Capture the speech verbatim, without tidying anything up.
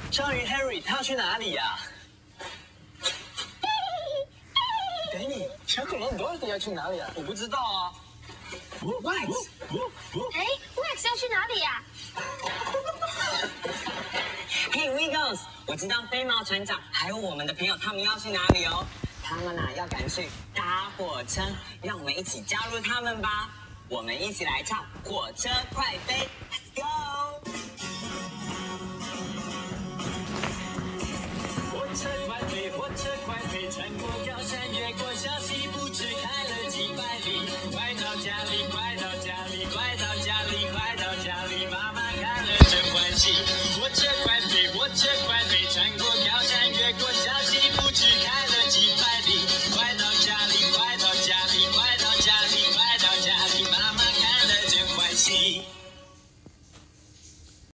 章鱼 Harry 他要去哪里呀、啊？等你，小恐龙 Dorothy 要去哪里啊？我不知道啊。Wax， 哎 ，Wax 要去哪里呀、啊？ 嘿 ，Wiggles， 我知道飞毛船长还有我们的朋友他们要去哪里哦。他们啊要赶去搭火车，让我们一起加入他们吧。我们一起来唱《火车快飞》 ，Let's go！ 火车快飞，火车快飞，穿过高山，越过小溪，不知开了几百里。快到家里，快到家里，快到家里，快到家里，妈妈看了真欢喜。火车快飞，火车快飞，穿过高山，越过小溪，不知开了几百里。快到家里，快到家里，快到家里，快到家里，妈妈看了真欢喜。